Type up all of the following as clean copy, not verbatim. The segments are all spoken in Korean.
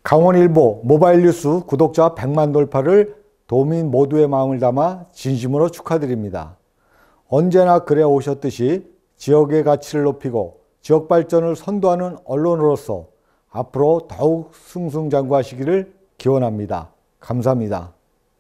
강원일보 모바일 뉴스 구독자 100만 돌파를 도민 모두의 마음을 담아 진심으로 축하드립니다. 언제나 그래 오셨듯이 지역의 가치를 높이고 지역 발전을 선도하는 언론으로서 앞으로 더욱 승승장구하시기를 기원합니다. 감사합니다.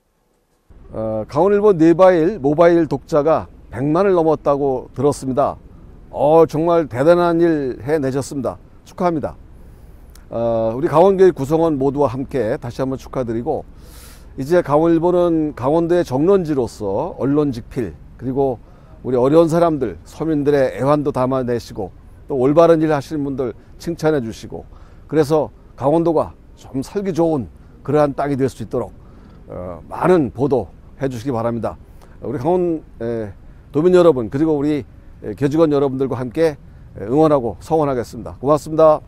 강원일보 네바일 모바일 독자가 100만을 넘었다고 들었습니다. 정말 대단한 일 해내셨습니다. 축하합니다. 우리 강원교회 구성원 모두와 함께 다시 한번 축하드리고, 이제 강원일보는 강원도의 정론지로서 언론직필, 그리고 우리 어려운 사람들, 서민들의 애환도 담아내시고 또 올바른 일 하시는 분들 칭찬해 주시고, 그래서 강원도가 좀 살기 좋은 그러한 땅이 될 수 있도록 많은 보도해 주시기 바랍니다. 우리 강원 도민 여러분, 그리고 우리 교직원 여러분들과 함께 응원하고 성원하겠습니다. 고맙습니다.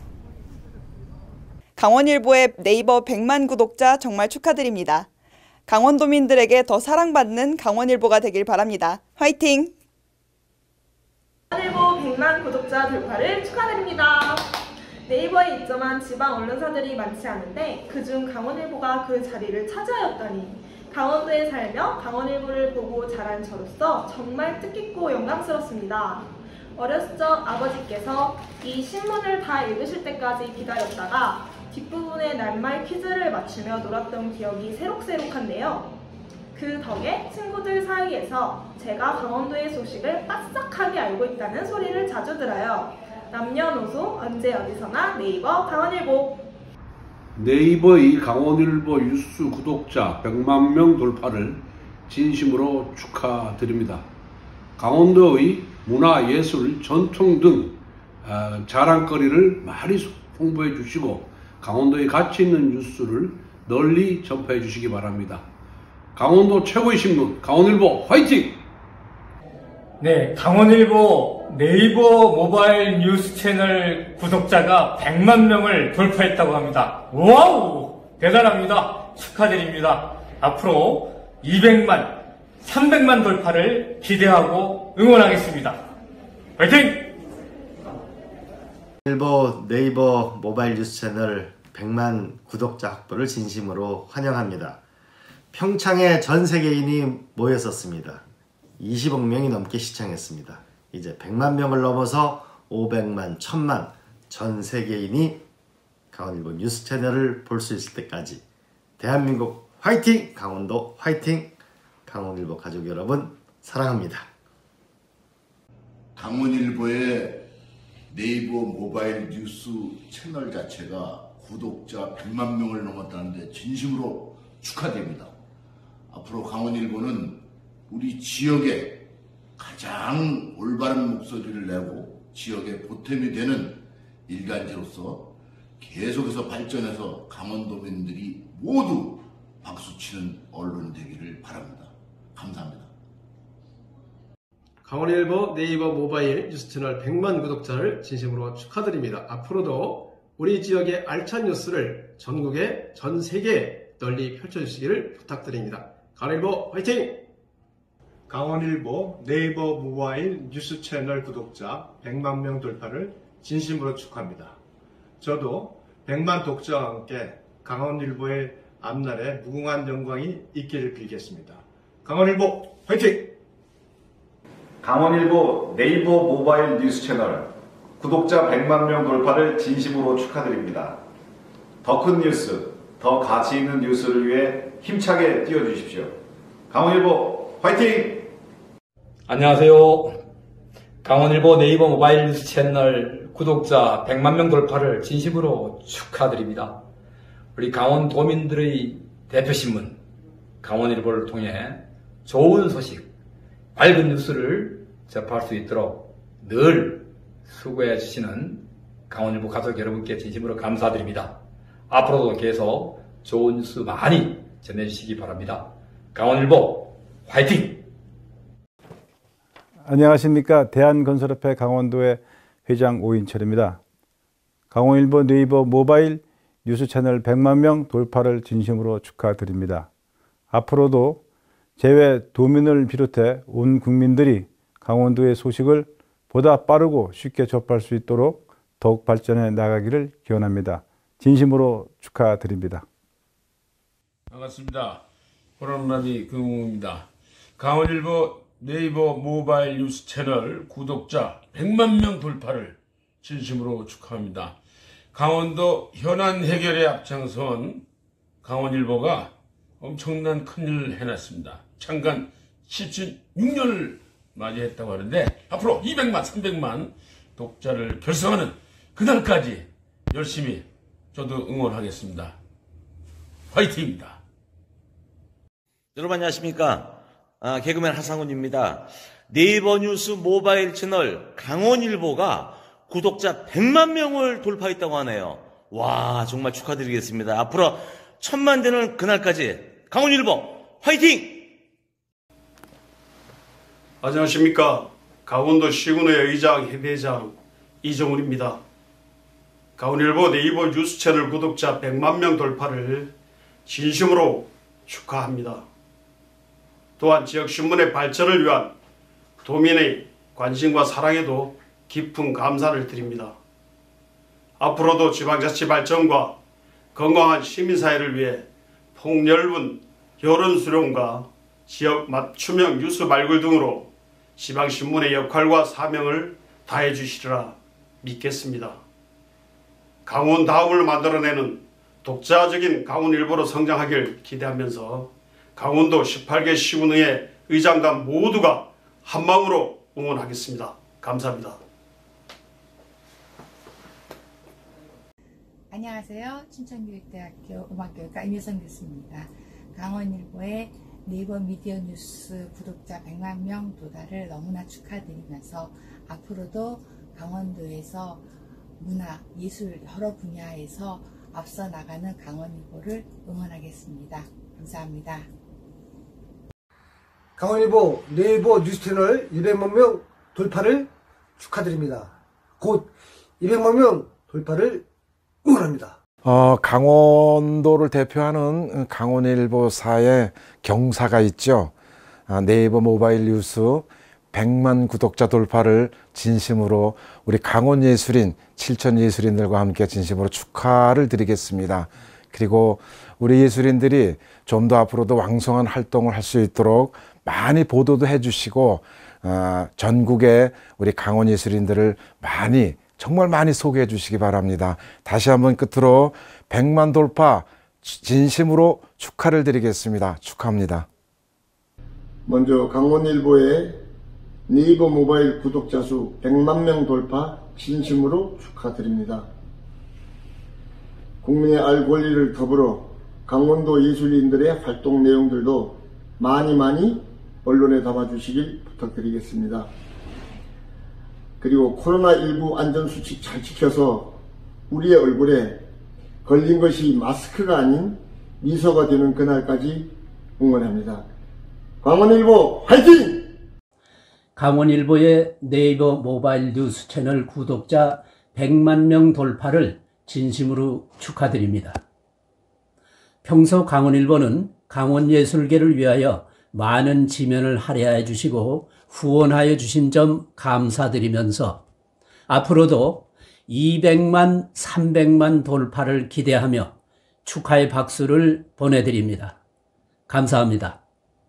강원일보의 네이버 100만 구독자 정말 축하드립니다. 강원도민들에게 더 사랑받는 강원일보가 되길 바랍니다. 화이팅! 강원일보 100만 구독자 돌파를 축하드립니다. 네이버에 입점한 지방 언론사들이 많지 않은데 그중 강원일보가 그 자리를 차지하였다니, 강원도에 살며 강원일보를 보고 자란 저로서 정말 뜻깊고 영광스럽습니다. 어렸을 적 아버지께서 이 신문을 다 읽으실 때까지 기다렸다가 뒷부분에 낱말 퀴즈를 맞추며 놀았던 기억이 새록새록한데요. 그 덕에 친구들 사이에서 제가 강원도의 소식을 빠삭하게 알고 있다는 소리를 자주 들어요. 남녀노소 언제 어디서나 네이버 강원일보. 네이버의 강원일보 뉴스 구독자 100만 명 돌파를 진심으로 축하드립니다. 강원도의 문화, 예술, 전통 등 자랑거리를 많이 홍보해 주시고 강원도의 가치 있는 뉴스를 널리 전파해 주시기 바랍니다. 강원도 최고의 신문 강원일보 화이팅! 네, 강원일보 네이버 모바일 뉴스 채널 구독자가 100만 명을 돌파했다고 합니다. 와우! 대단합니다. 축하드립니다. 앞으로 200만, 300만 돌파를 기대하고 응원하겠습니다. 화이팅! 일보 네이버 모바일 뉴스 채널 100만 구독자 확보를 진심으로 환영합니다. 평창에 전 세계인이 모였었습니다. 20억 명이 넘게 시청했습니다. 이제 100만 명을 넘어서 500만, 1000만 전 세계인이 강원일보 뉴스 채널을 볼 수 있을 때까지 대한민국 화이팅! 강원도 화이팅! 강원일보 가족 여러분 사랑합니다. 강원일보의 네이버 모바일 뉴스 채널 자체가 구독자 100만 명을 넘었다는데 진심으로 축하드립니다. 앞으로 강원일보는 우리 지역에 가장 올바른 목소리를 내고 지역의 보탬이 되는 일간지로서 계속해서 발전해서 강원도민들이 모두 박수치는 언론이 되기를 바랍니다. 감사합니다. 강원일보 네이버 모바일 뉴스 채널 100만 구독자를 진심으로 축하드립니다. 앞으로도 우리 지역의 알찬 뉴스를 전국에 전 세계에 널리 펼쳐주시기를 부탁드립니다. 강원일보 화이팅! 강원일보 네이버 모바일 뉴스 채널 구독자 100만 명 돌파를 진심으로 축하합니다. 저도 100만 독자와 함께 강원일보의 앞날에 무궁한 영광이 있기를 빌겠습니다. 강원일보 화이팅! 강원일보 네이버 모바일 뉴스 채널 구독자 100만 명 돌파를 진심으로 축하드립니다. 더 큰 뉴스, 더 가치 있는 뉴스를 위해 힘차게 뛰어주십시오. 강원일보 화이팅! 안녕하세요. 강원일보 네이버 모바일 뉴스 채널 구독자 100만 명 돌파를 진심으로 축하드립니다. 우리 강원도민들의 대표신문 강원일보를 통해 좋은 소식, 밝은 뉴스를 접할 수 있도록 늘 수고해 주시는 강원일보 가족 여러분께 진심으로 감사드립니다. 앞으로도 계속 좋은 뉴스 많이 전해주시기 바랍니다. 강원일보 화이팅! 안녕하십니까. 대한건설협회 강원도의 회장 오인철입니다. 강원일보 네이버 모바일 뉴스 채널 100만 명 돌파를 진심으로 축하드립니다. 앞으로도 제외 도민을 비롯해 온 국민들이 강원도의 소식을 보다 빠르고 쉽게 접할 수 있도록 더욱 발전해 나가기를 기원합니다. 진심으로 축하드립니다. 반갑습니다. 호랑나비 금웅입니다. 강원일보 네이버 모바일 뉴스 채널 구독자 100만 명 돌파를 진심으로 축하합니다. 강원도 현안 해결에 앞장선 강원일보가 엄청난 큰일을 해놨습니다. 창간 16년을 맞이했다고 하는데 앞으로 200만, 300만 독자를 결성하는 그날까지 열심히 저도 응원하겠습니다. 화이팅입니다. 여러분 안녕하십니까? 개그맨 하상훈입니다. 네이버 뉴스 모바일 채널 강원일보가 구독자 100만 명을 돌파했다고 하네요. 와, 정말 축하드리겠습니다. 앞으로 1000만 되는 그날까지 강원일보 화이팅! 안녕하십니까? 강원도 시군의 의장 협의회장 이정훈입니다. 강원일보 네이버 뉴스 채널 구독자 100만 명 돌파를 진심으로 축하합니다. 또한 지역신문의 발전을 위한 도민의 관심과 사랑에도 깊은 감사를 드립니다. 앞으로도 지방자치 발전과 건강한 시민사회를 위해 폭넓은 여론 수렴과 지역 맞춤형 뉴스 발굴 등으로 지방신문의 역할과 사명을 다해 주시리라 믿겠습니다. 강원다움을 만들어내는 독자적인 강원일보로 성장하길 기대하면서 강원도 18개 시군의 의장단 모두가 한마음으로 응원하겠습니다. 감사합니다. 안녕하세요. 춘천교육대학교 음악교육과 임효선 교수입니다. 강원일보의 네이버 미디어 뉴스 구독자 100만 명 도달을 너무나 축하드리면서 앞으로도 강원도에서 문화, 예술 여러 분야에서 앞서 나가는 강원일보를 응원하겠습니다. 감사합니다. 강원일보 네이버 뉴스 채널 200만 명 돌파를 축하드립니다. 곧 200만 명 돌파를 응원합니다. 강원도를 대표하는 강원일보사의 경사가 있죠. 네이버 모바일 뉴스 100만 구독자 돌파를 진심으로 우리 강원예술인 7천 예술인들과 함께 진심으로 축하를 드리겠습니다. 그리고 우리 예술인들이 좀 더 앞으로도 왕성한 활동을 할 수 있도록 많이 보도도 해주시고 전국에 우리 강원예술인들을 정말 많이 소개해 주시기 바랍니다. 다시 한번 끝으로 100만 돌파 진심으로 축하를 드리겠습니다. 축하합니다. 먼저 강원일보의 네이버 모바일 구독자 수 100만 명 돌파 진심으로 축하드립니다. 국민의 알 권리를 더불어 강원도 예술인들의 활동 내용들도 많이 언론에 담아주시길 부탁드리겠습니다. 그리고 코로나19 안전수칙 잘 지켜서 우리의 얼굴에 걸린 것이 마스크가 아닌 미소가 되는 그날까지 응원합니다. 강원일보 화이팅! 강원일보의 네이버 모바일 뉴스 채널 구독자 100만 명 돌파를 진심으로 축하드립니다. 평소 강원일보는 강원예술계를 위하여 많은 지면을 할애해 주시고 후원하여 주신 점 감사드리면서 앞으로도 200만, 300만 돌파를 기대하며 축하의 박수를 보내드립니다. 감사합니다.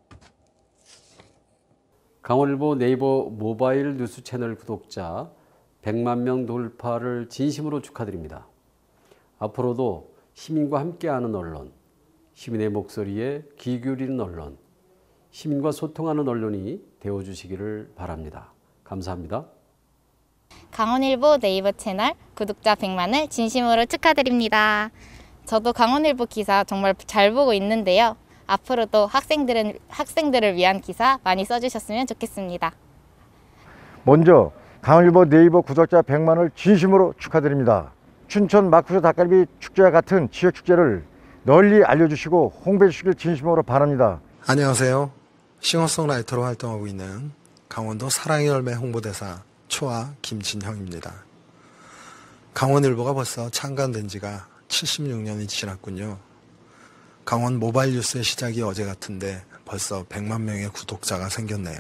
강원일보 네이버 모바일 뉴스 채널 구독자 100만 명 돌파를 진심으로 축하드립니다. 앞으로도 시민과 함께하는 언론, 시민의 목소리에 귀 기울이는 언론, 시민과 소통하는 언론이 되어주시기를 바랍니다. 감사합니다. 강원일보 네이버 채널 구독자 100만을 진심으로 축하드립니다. 저도 강원일보 기사 정말 잘 보고 있는데요. 앞으로도 학생들을 위한 기사 많이 써주셨으면 좋겠습니다. 먼저 강원일보 네이버 구독자 100만을 진심으로 축하드립니다. 춘천 마쿠스 닭갈비 축제와 같은 지역 축제를 널리 알려주시고 홍보해 주시길 진심으로 바랍니다. 안녕하세요. 싱어송라이터로 활동하고 있는 강원도 사랑의 열매 홍보대사 초아 김진형입니다. 강원일보가 벌써 창간된 지가 76년이 지났군요. 강원 모바일 뉴스의 시작이 어제 같은데 벌써 100만 명의 구독자가 생겼네요.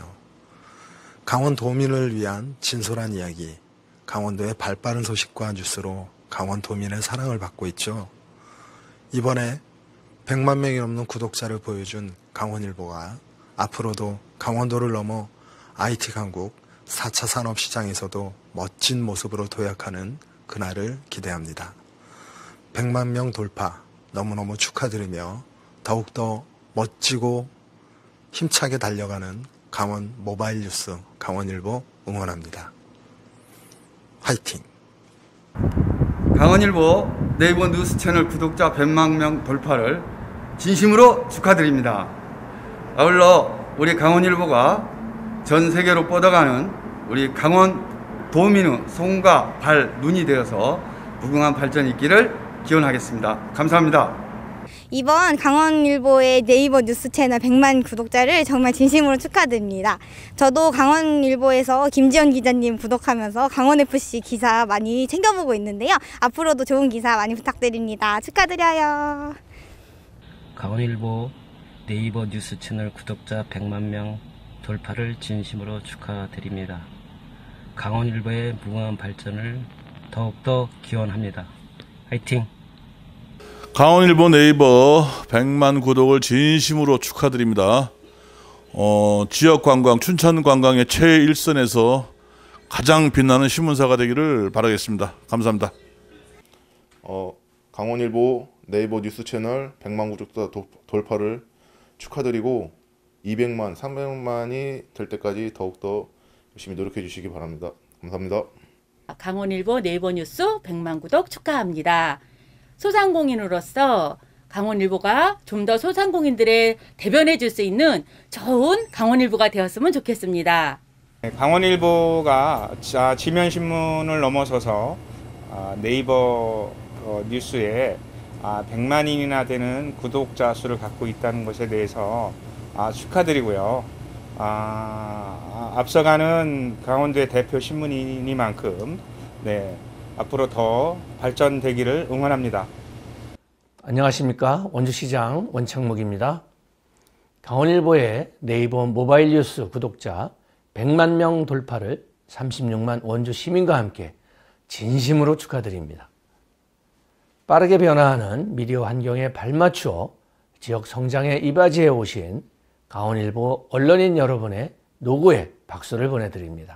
강원 도민을 위한 진솔한 이야기, 강원도의 발빠른 소식과 뉴스로 강원도민의 사랑을 받고 있죠. 이번에 100만 명이 넘는 구독자를 보여준 강원일보가 앞으로도 강원도를 넘어 IT 강국 4차 산업시장에서도 멋진 모습으로 도약하는 그날을 기대합니다. 100만 명 돌파 너무너무 축하드리며 더욱더 멋지고 힘차게 달려가는 강원 모바일 뉴스 강원일보 응원합니다. 화이팅! 강원일보 네이버 뉴스 채널 구독자 100만 명 돌파를 진심으로 축하드립니다. 아울러 우리 강원일보가 전 세계로 뻗어가는 우리 강원 도민의 손과 발, 눈이 되어서 무궁한 발전이 있기를 기원하겠습니다. 감사합니다. 이번 강원일보의 네이버 뉴스 채널 100만 구독자를 정말 진심으로 축하드립니다. 저도 강원일보에서 김지연 기자님 구독하면서 강원FC 기사 많이 챙겨보고 있는데요. 앞으로도 좋은 기사 많이 부탁드립니다. 축하드려요. 강원일보 네이버 뉴스 채널 구독자 100만 명 돌파를 진심으로 축하드립니다. 강원일보의 무궁한 발전을 더욱더 기원합니다. 화이팅! 강원일보 네이버 100만 구독을 진심으로 축하드립니다. 지역관광, 춘천관광의 최일선에서 가장 빛나는 신문사가 되기를 바라겠습니다. 감사합니다. 강원일보 네이버 뉴스 채널 100만 구독자 돌파를 축하드리고 200만, 300만이 될 때까지 더욱더 열심히 노력해 주시기 바랍니다. 감사합니다. 강원일보 네이버 뉴스 100만 구독 축하합니다. 소상공인으로서 강원일보가 좀 더 소상공인들의 대변해 줄 수 있는 좋은 강원일보가 되었으면 좋겠습니다. 강원일보가 지면신문을 넘어서서 네이버 뉴스에 100만인이나 되는 구독자 수를 갖고 있다는 것에 대해서 축하드리고요. 앞서가는 강원도의 대표 신문이니만큼 앞으로 더 발전되기를 응원합니다. 안녕하십니까. 원주시장 원창목입니다. 강원일보의 네이버 모바일 뉴스 구독자 100만 명 돌파를 36만 원주 시민과 함께 진심으로 축하드립니다. 빠르게 변화하는 미디어 환경에 발맞추어 지역 성장에 이바지해 오신 강원일보 언론인 여러분의 노고에 박수를 보내드립니다.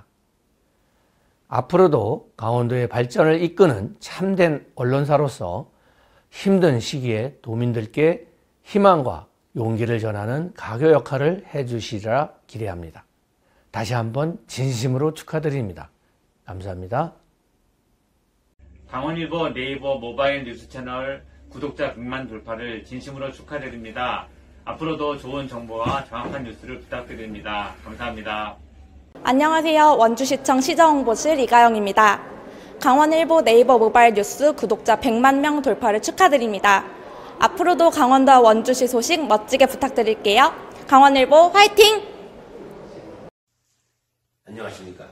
앞으로도 강원도의 발전을 이끄는 참된 언론사로서 힘든 시기에 도민들께 희망과 용기를 전하는 가교 역할을 해주시리라 기대합니다. 다시 한번 진심으로 축하드립니다. 감사합니다. 강원일보 네이버 모바일 뉴스 채널 구독자 100만 돌파를 진심으로 축하드립니다. 앞으로도 좋은 정보와 정확한 뉴스를 부탁드립니다. 감사합니다. 안녕하세요. 원주시청 시정홍보실 이가영입니다. 강원일보 네이버 모바일 뉴스 구독자 100만 명 돌파를 축하드립니다. 앞으로도 강원도와 원주시 소식 멋지게 부탁드릴게요. 강원일보 화이팅! 안녕하십니까.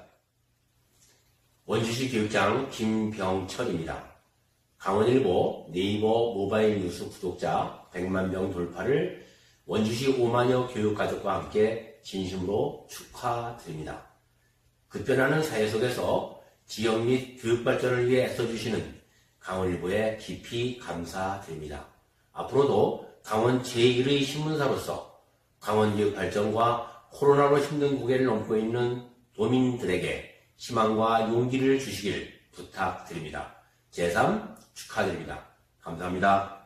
원주시 교육장 김병철입니다. 강원일보 네이버 모바일 뉴스 구독자 100만 명 돌파를 원주시 5만여 교육가족과 함께 진심으로 축하드립니다. 급변하는 사회 속에서 지역 및 교육 발전을 위해 애써주시는 강원일보에 깊이 감사드립니다. 앞으로도 강원 제1의 신문사로서 강원 지역 발전과 코로나로 힘든 고개를 넘고 있는 도민들에게 희망과 용기를 주시길 부탁드립니다. 제3 축하드립니다. 감사합니다.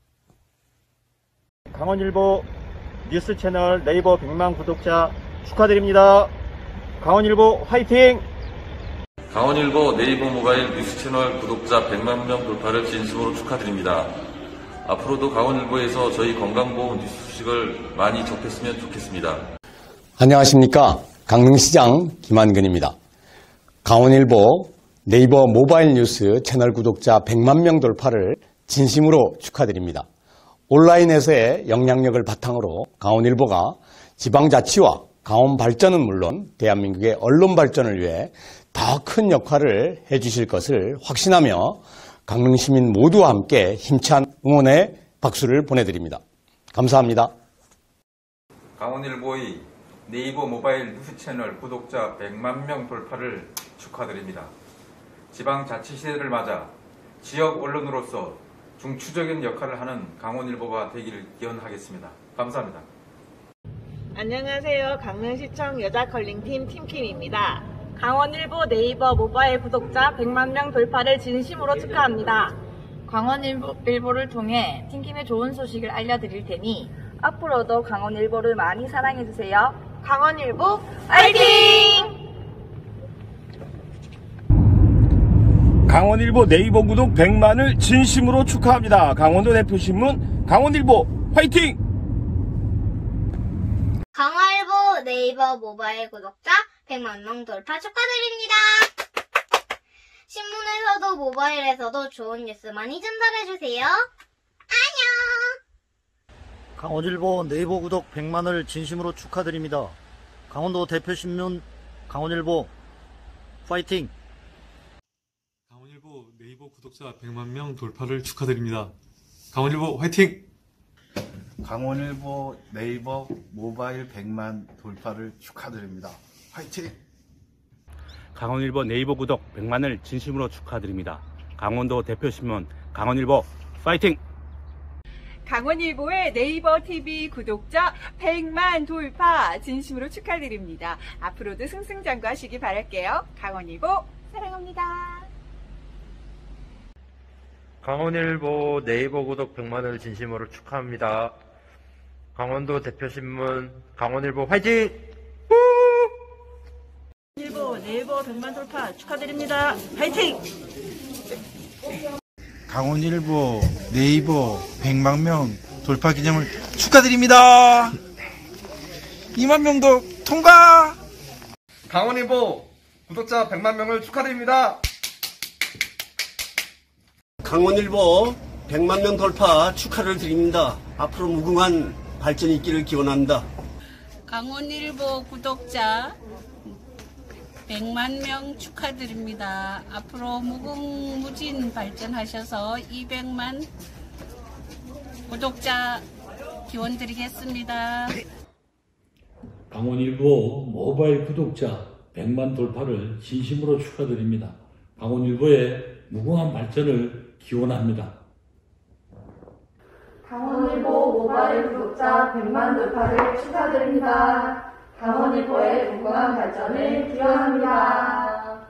강원일보 뉴스 채널 네이버 100만 구독자 축하드립니다. 강원일보 화이팅! 강원일보 네이버 모바일 뉴스 채널 구독자 100만 명 돌파를 진심으로 축하드립니다. 앞으로도 강원일보에서 저희 건강보험 뉴스 소식을 많이 접했으면 좋겠습니다. 안녕하십니까. 강릉시장 김한근입니다. 강원일보 네이버 모바일 뉴스 채널 구독자 100만 명 돌파를 진심으로 축하드립니다. 온라인에서의 영향력을 바탕으로 강원일보가 지방자치와 강원 발전은 물론 대한민국의 언론 발전을 위해 더 큰 역할을 해주실 것을 확신하며 강릉시민 모두와 함께 힘찬 응원의 박수를 보내드립니다. 감사합니다. 강원일보의 네이버 모바일 뉴스 채널 구독자 100만 명 돌파를 축하드립니다. 지방자치시대를 맞아 지역 언론으로서 중추적인 역할을 하는 강원일보가 되기를 기원하겠습니다. 감사합니다. 안녕하세요. 강릉시청 여자컬링팀 팀킴입니다. 강원일보 네이버 모바일 구독자 100만 명 돌파를 진심으로 축하합니다. 강원일보를 통해 팀킴의 좋은 소식을 알려드릴 테니 앞으로도 강원일보를 많이 사랑해주세요. 강원일보 화이팅! 강원일보 네이버 구독 100만을 진심으로 축하합니다. 강원도 대표신문 강원일보 화이팅! 강원일보 네이버 모바일 구독자 100만 명 돌파 축하드립니다. 신문에서도 모바일에서도 좋은 뉴스 많이 전달해주세요. 안녕! 강원일보 네이버 구독 100만을 진심으로 축하드립니다. 강원도 대표신문 강원일보 파이팅! 강원일보 네이버 구독자 100만 명 돌파를 축하드립니다. 강원일보 화이팅! 강원일보 네이버 모바일 100만 돌파를 축하드립니다. 화이팅! 강원일보 네이버 구독 100만을 진심으로 축하드립니다. 강원도 대표신문 강원일보 파이팅! 강원일보의 네이버 TV 구독자 100만 돌파 진심으로 축하드립니다. 앞으로도 승승장구하시기 바랄게요. 강원일보 사랑합니다. 강원일보 네이버 구독 100만을 진심으로 축하합니다. 강원도 대표신문 강원일보 화이팅! 일보 네이버 100만 돌파 축하드립니다. 화이팅! 강원일보 네이버 100만 명 돌파 기념을 축하드립니다. 2만 명도 통과! 강원일보 구독자 100만 명을 축하드립니다. 강원일보 100만 명 돌파 축하를 드립니다. 앞으로 무궁한 발전이 있기를 기원합니다. 강원일보 구독자 100만 명 축하드립니다. 앞으로 무궁무진 발전하셔서 200만 구독자 기원드리겠습니다. 강원일보 모바일 구독자 100만 돌파를 진심으로 축하드립니다. 강원일보의 무궁한 발전을 기원합니다. 강원일보 모바일 구독자 100만 돌파를 축하드립니다. 강원일보의 무궁한 발전을 기원합니다.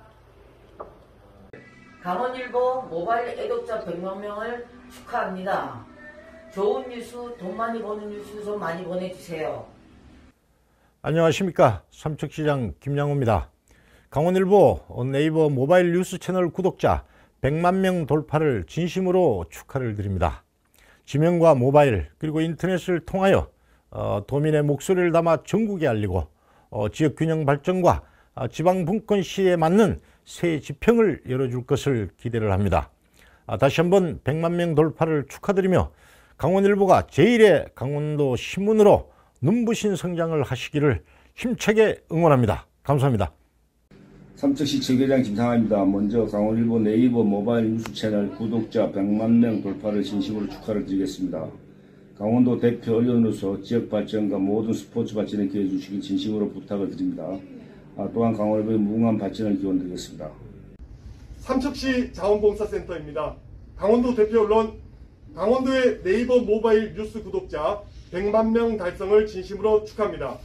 강원일보 모바일 애독자 100만 명을 축하합니다. 좋은 뉴스, 돈 많이 버는 뉴스 좀 많이 보내주세요. 안녕하십니까. 삼척시장 김양호입니다. 강원일보 네이버 모바일 뉴스 채널 구독자 100만 명 돌파를 진심으로 축하를 드립니다. 지명과 모바일 그리고 인터넷을 통하여 도민의 목소리를 담아 전국에 알리고 지역균형 발전과 지방분권 시대에 맞는 새 지평을 열어줄 것을 기대를 합니다. 다시 한번 100만 명 돌파를 축하드리며 강원일보가 제1의 강원도 신문으로 눈부신 성장을 하시기를 힘차게 응원합니다. 감사합니다. 삼척시청계장 김상아입니다. 먼저 강원일보 네이버 모바일 뉴스 채널 구독자 100만 명 돌파를 진심으로 축하를 드리겠습니다. 강원도 대표 언론으로서 지역 발전과 모든 스포츠 발전에 기여해 주시기 진심으로 부탁을 드립니다. 또한 강원일보의 무궁한 발전을 기원드리겠습니다. 삼척시 자원봉사센터입니다. 강원도 대표 언론 강원도의 네이버 모바일 뉴스 구독자 100만 명 달성을 진심으로 축하합니다.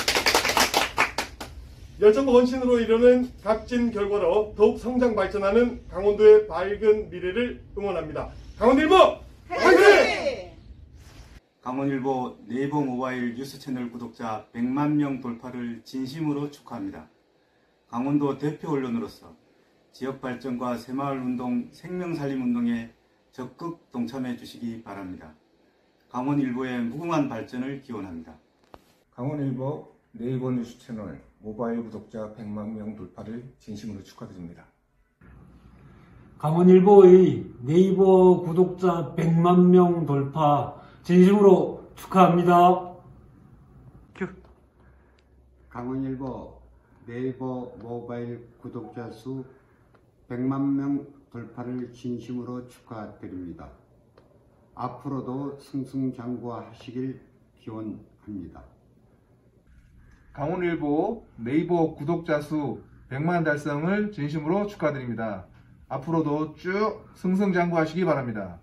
열정과 헌신으로 이루는 값진 결과로 더욱 성장 발전하는 강원도의 밝은 미래를 응원합니다. 강원일보 화이팅! 강원일보 네이버 모바일 뉴스 채널 구독자 100만 명 돌파를 진심으로 축하합니다. 강원도 대표 언론으로서 지역 발전과 새마을운동, 생명살림운동에 적극 동참해 주시기 바랍니다. 강원일보의 무궁한 발전을 기원합니다. 강원일보 네이버 뉴스 채널 모바일 구독자 100만 명 돌파를 진심으로 축하드립니다. 강원일보의 네이버 구독자 100만 명 돌파 진심으로 축하합니다. 강원일보 네이버 모바일 구독자 수 100만 명 돌파를 진심으로 축하드립니다. 앞으로도 승승장구하시길 기원합니다. 강원일보 네이버 구독자 수 100만 달성을 진심으로 축하드립니다. 앞으로도 쭉 승승장구하시기 바랍니다.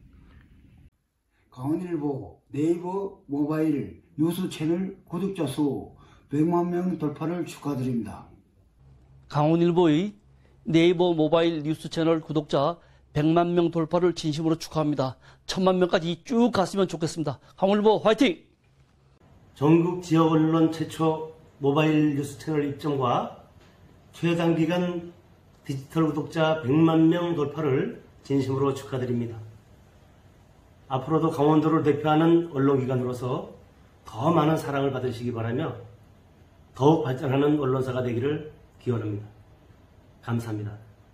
강원일보 네이버 모바일 뉴스 채널 구독자 수 100만 명 돌파를 축하드립니다. 강원일보의 네이버 모바일 뉴스 채널 구독자 100만 명 돌파를 진심으로 축하합니다. 1000만 명까지 쭉 갔으면 좋겠습니다. 강원일보 화이팅! 전국 지역 언론 최초 모바일 뉴스 채널 입점과 최단기간 디지털 구독자 100만 명 돌파를 진심으로 축하드립니다. 앞으로도 강원도를 대표하는 언론기관으로서 더 많은 사랑을 받으시기 바라며 더욱 발전하는 언론사가 되기를 기원합니다. 감사합니다.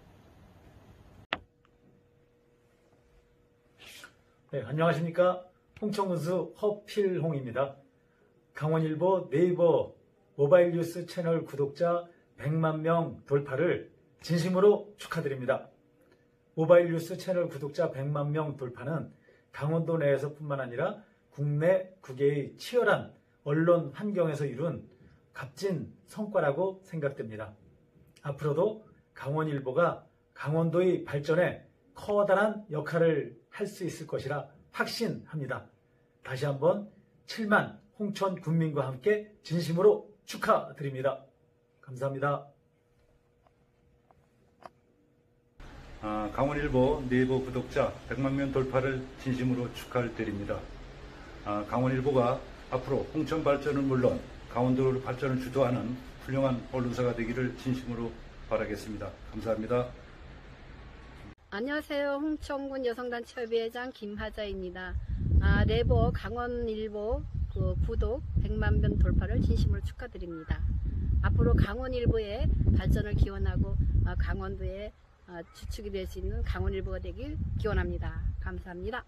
네, 안녕하십니까. 홍천군수 허필홍입니다. 강원일보 네이버 모바일 뉴스 채널 구독자 100만 명 돌파를 진심으로 축하드립니다. 모바일 뉴스 채널 구독자 100만 명 돌파는 강원도 내에서뿐만 아니라 국내 국외의 치열한 언론 환경에서 이룬 값진 성과라고 생각됩니다. 앞으로도 강원일보가 강원도의 발전에 커다란 역할을 할 수 있을 것이라 확신합니다. 다시 한번 7만 홍천 군민과 함께 진심으로 축하드립니다. 감사합니다. 강원일보 네이버 구독자 100만 명 돌파를 진심으로 축하를 드립니다. 강원일보가 앞으로 홍천 발전은 물론 강원도 발전을 주도하는 훌륭한 언론사가 되기를 진심으로 바라겠습니다. 감사합니다. 안녕하세요. 홍천군 여성단체협의회장 김하자입니다. 네이버 강원일보 구독 100만 명 돌파를 진심으로 축하드립니다. 앞으로 강원일보의 발전을 기원하고 강원도의 주축이 될 수 있는 강원일보가 되길 기원합니다. 감사합니다.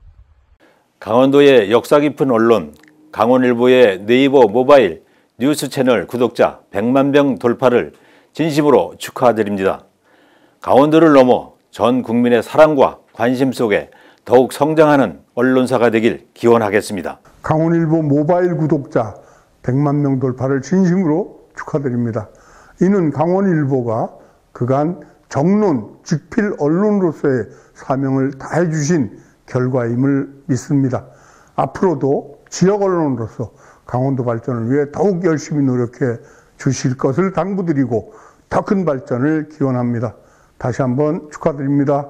강원도의 역사 깊은 언론 강원일보의 네이버 모바일 뉴스 채널 구독자 100만 명 돌파를 진심으로 축하드립니다. 강원도를 넘어 전 국민의 사랑과 관심 속에 더욱 성장하는 언론사가 되길 기원하겠습니다. 강원일보 모바일 구독자 100만 명 돌파를 진심으로 축하드립니다. 이는 강원일보가 그간 정론, 직필 언론으로서의 사명을 다해 주신 결과임을 믿습니다. 앞으로도 지역 언론으로서 강원도 발전을 위해 더욱 열심히 노력해 주실 것을 당부드리고 더 큰 발전을 기원합니다. 다시 한번 축하드립니다.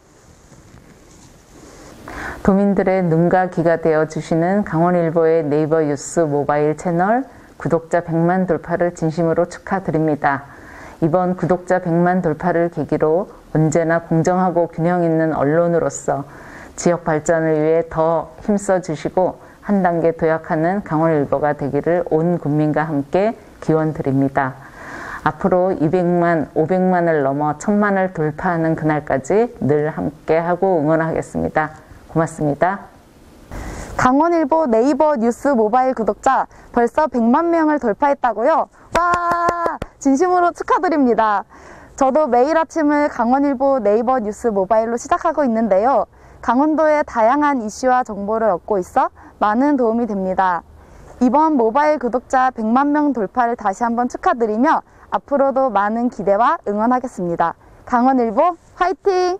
도민들의 눈과 귀가 되어주시는 강원일보의 네이버 뉴스 모바일 채널 구독자 100만 돌파를 진심으로 축하드립니다. 이번 구독자 100만 돌파를 계기로 언제나 공정하고 균형 있는 언론으로서 지역 발전을 위해 더 힘써 주시고 한 단계 도약하는 강원일보가 되기를 온 국민과 함께 기원드립니다. 앞으로 200만, 500만을 넘어 1000만을 돌파하는 그날까지 늘 함께하고 응원하겠습니다. 고맙습니다. 강원일보 네이버 뉴스 모바일 구독자 벌써 100만 명을 돌파했다고요? 와! 진심으로 축하드립니다. 저도 매일 아침을 강원일보 네이버 뉴스 모바일로 시작하고 있는데요. 강원도의 다양한 이슈와 정보를 얻고 있어 많은 도움이 됩니다. 이번 모바일 구독자 100만 명 돌파를 다시 한번 축하드리며 앞으로도 많은 기대와 응원하겠습니다. 강원일보 화이팅!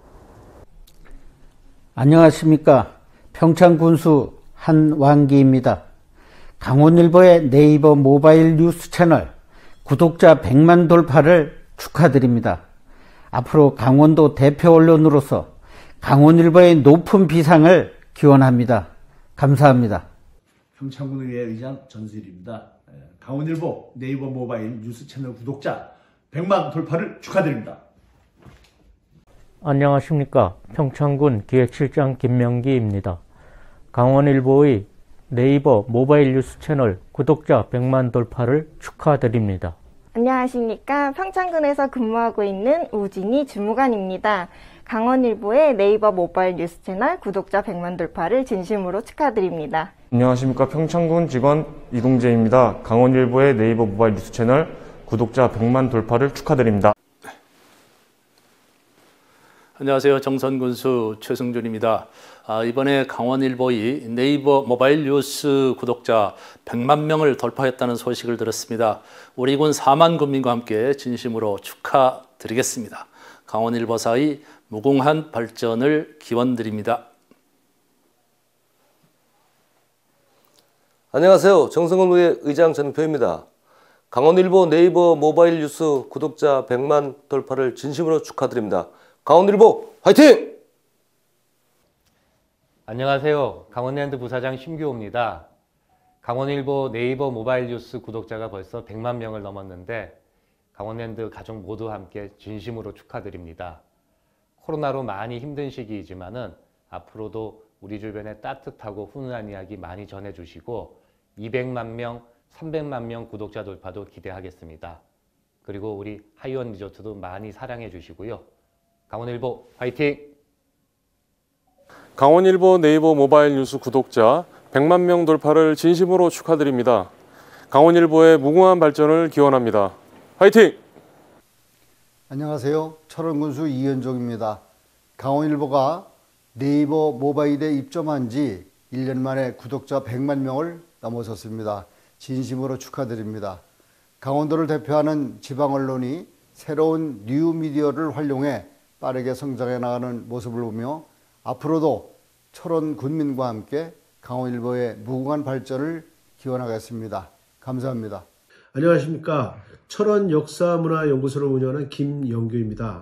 안녕하십니까. 평창군수 한왕기입니다. 강원일보의 네이버 모바일 뉴스 채널 구독자 100만 돌파를 축하드립니다. 앞으로 강원도 대표 언론으로서 강원일보의 높은 비상을 기원합니다. 감사합니다. 평창군의회 의장 전수일입니다. 강원일보 네이버 모바일 뉴스 채널 구독자 100만 돌파를 축하드립니다. 안녕하십니까. 평창군 기획실장 김명기입니다. 강원일보의 네이버 모바일 뉴스 채널 구독자 100만 돌파를 축하드립니다. 안녕하십니까. 평창군에서 근무하고 있는 우진희 주무관입니다. 강원일보의 네이버 모바일 뉴스 채널 구독자 100만 돌파를 진심으로 축하드립니다. 안녕하십니까. 평창군 직원 이동재입니다. 강원일보의 네이버 모바일 뉴스 채널 구독자 100만 돌파를 축하드립니다. 안녕하세요. 정선군수 최승준입니다. 이번에 강원일보의 네이버 모바일 뉴스 구독자 100만 명을 돌파했다는 소식을 들었습니다. 우리 군 4만 군민과 함께 진심으로 축하드리겠습니다. 강원일보사의 무궁한 발전을 기원드립니다. 안녕하세요. 정성근의 의장 전표입니다. 강원일보 네이버 모바일 뉴스 구독자 100만 돌파를 진심으로 축하드립니다. 강원일보 화이팅! 안녕하세요. 강원랜드 부사장 심규호입니다. 강원일보 네이버 모바일 뉴스 구독자가 벌써 100만 명을 넘었는데 강원랜드 가족 모두 함께 진심으로 축하드립니다. 코로나로 많이 힘든 시기이지만은 앞으로도 우리 주변에 따뜻하고 훈훈한 이야기 많이 전해주시고 200만 명, 300만 명 구독자 돌파도 기대하겠습니다. 그리고 우리 하이원 리조트도 많이 사랑해 주시고요. 강원일보 화이팅! 강원일보 네이버 모바일 뉴스 구독자 100만 명 돌파를 진심으로 축하드립니다. 강원일보의 무궁한 발전을 기원합니다. 화이팅! 안녕하세요. 철원군수 이현종입니다. 강원일보가 네이버 모바일에 입점한 지 1년 만에 구독자 100만 명을 넘어섰습니다. 진심으로 축하드립니다. 강원도를 대표하는 지방 언론이 새로운 뉴미디어를 활용해 빠르게 성장해 나가는 모습을 보며 앞으로도 철원 군민과 함께 강원일보의 무궁한 발전을 기원하겠습니다. 감사합니다. 안녕하십니까. 철원 역사문화연구소를 운영하는 김영규입니다.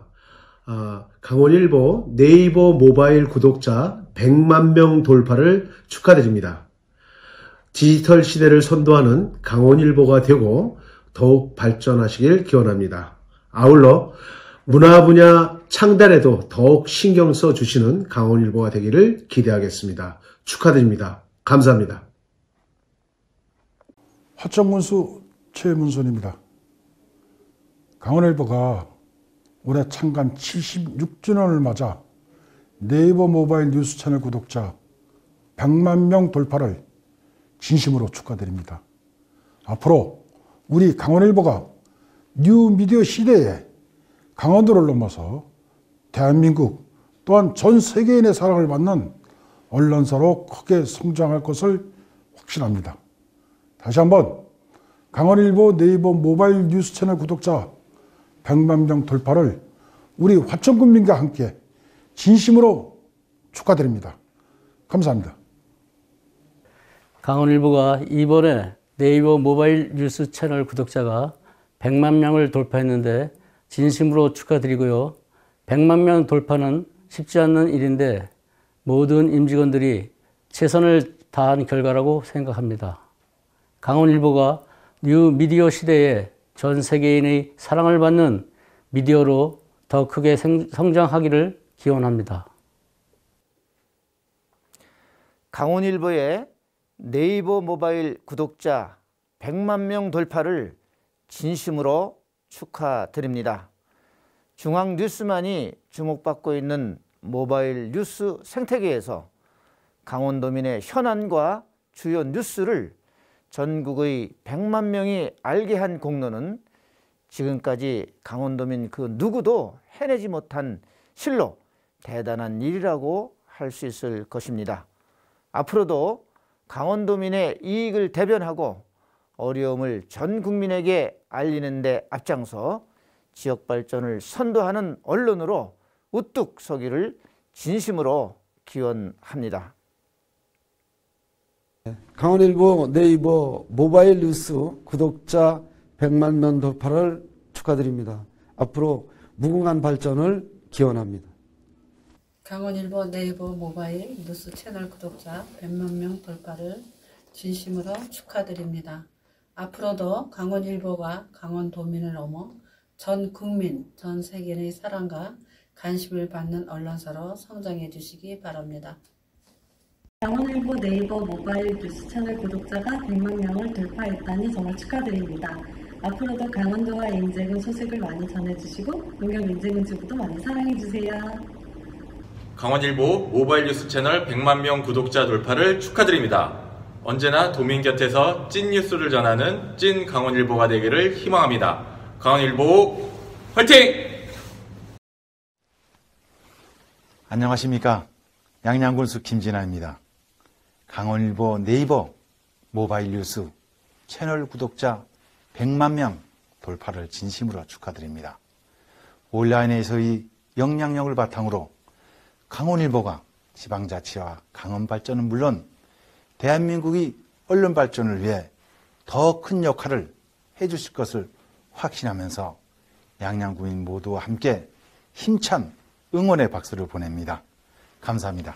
강원일보 네이버 모바일 구독자 100만 명 돌파를 축하드립니다. 디지털 시대를 선도하는 강원일보가 되고 더욱 발전하시길 기원합니다. 아울러 문화 분야 창달에도 더욱 신경 써 주시는 강원일보가 되기를 기대하겠습니다. 축하드립니다. 감사합니다. 화천군수 최문선입니다. 강원일보가 올해 창간 76주년을 맞아 네이버 모바일 뉴스 채널 구독자 100만 명 돌파를 진심으로 축하드립니다. 앞으로 우리 강원일보가 뉴미디어 시대에 강원도를 넘어서 대한민국 또한 전 세계인의 사랑을 받는 언론사로 크게 성장할 것을 확신합니다. 다시 한번 강원일보 네이버 모바일 뉴스 채널 구독자 100만 명 돌파를 우리 화천군민과 함께 진심으로 축하드립니다. 감사합니다. 강원일보가 이번에 네이버 모바일 뉴스 채널 구독자가 100만 명을 돌파했는데 진심으로 축하드리고요. 100만 명 돌파는 쉽지 않는 일인데 모든 임직원들이 최선을 다한 결과라고 생각합니다. 강원일보가 뉴미디어 시대에 전 세계인의 사랑을 받는 미디어로 더 크게 성장하기를 기원합니다. 강원일보의 네이버 모바일 구독자 100만 명 돌파를 진심으로 축하드립니다. 중앙뉴스만이 주목받고 있는 모바일 뉴스 생태계에서 강원도민의 현안과 주요 뉴스를 전국의 100만 명이 알게 한 공로는 지금까지 강원도민 그 누구도 해내지 못한 실로 대단한 일이라고 할 수 있을 것입니다. 앞으로도 강원도민의 이익을 대변하고 어려움을 전 국민에게 알리는 데 앞장서 지역 발전을 선도하는 언론으로 우뚝 서기를 진심으로 기원합니다. 강원일보 네이버 모바일 뉴스 구독자 100만 명 돌파를 축하드립니다. 앞으로 무궁한 발전을 기원합니다. 강원일보 네이버 모바일 뉴스 채널 구독자 100만 명 돌파를 진심으로 축하드립니다. 앞으로도 강원일보가 강원도민을 넘어 전 국민, 전 세계의 사랑과 관심을 받는 언론사로 성장해 주시기 바랍니다. 강원일보 네이버 모바일 뉴스 채널 구독자가 100만 명을 돌파했다니 정말 축하드립니다. 앞으로도 강원도와 인제군 소식을 많이 전해주시고 농협 인제군 지부도 많이 사랑해주세요. 강원일보 모바일 뉴스 채널 100만 명 구독자 돌파를 축하드립니다. 언제나 도민 곁에서 찐 뉴스를 전하는 찐 강원일보가 되기를 희망합니다. 강원일보 화이팅! 안녕하십니까. 양양군수 김진아입니다. 강원일보 네이버 모바일 뉴스 채널 구독자 100만 명 돌파를 진심으로 축하드립니다. 온라인에서의 역량력을 바탕으로 강원일보가 지방자치와 강원 발전은 물론 대한민국의 언론 발전을 위해 더 큰 역할을 해주실 것을 확신하면서 양양구민 모두와 함께 힘찬 응원의 박수를 보냅니다. 감사합니다.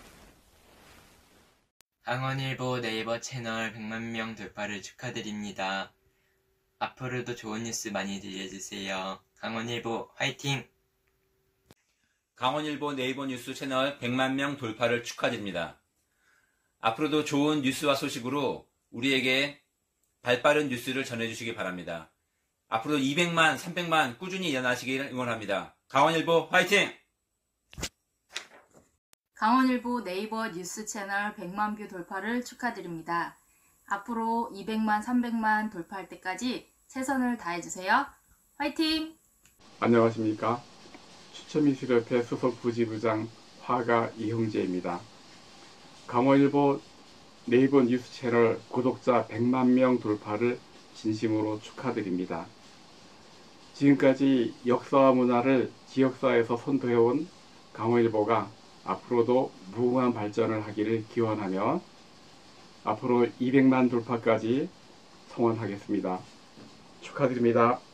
강원일보 네이버 채널 100만 명 돌파를 축하드립니다. 앞으로도 좋은 뉴스 많이 들려주세요. 강원일보 화이팅! 강원일보 네이버 뉴스 채널 100만 명 돌파를 축하드립니다. 앞으로도 좋은 뉴스와 소식으로 우리에게 발빠른 뉴스를 전해주시기 바랍니다. 앞으로 200만, 300만 꾸준히 일어나시길 응원합니다. 강원일보 화이팅! 강원일보 네이버 뉴스 채널 100만 뷰 돌파를 축하드립니다. 앞으로 200만, 300만 돌파할 때까지 최선을 다해주세요. 화이팅! 안녕하십니까. 추첨미술협회 소속 부지부장 화가 이형재입니다. 강원일보 네이버 뉴스 채널 구독자 100만 명 돌파를 진심으로 축하드립니다. 지금까지 역사와 문화를 지역사회에서 선도해온 강원일보가 앞으로도 무궁한 발전을 하기를 기원하며 앞으로 200만 돌파까지 성원하겠습니다. 축하드립니다.